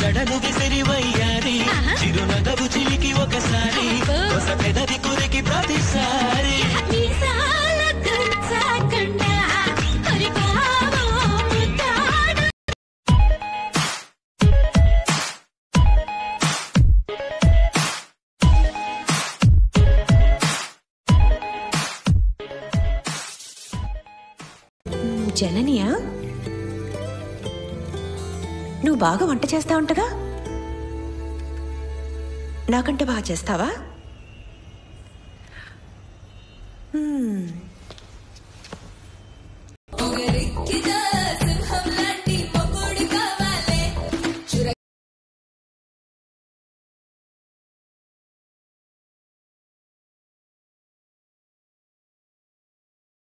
జడను విసిరి వయ్యారి చిరునగవు చిలికి ఒకసారి కొస పెదవి కురికి ప్రతిసారి జననియా, నువ్వు బాగా వంట చేస్తా ఉంటగా, నాకంటే బాగా చేస్తావా?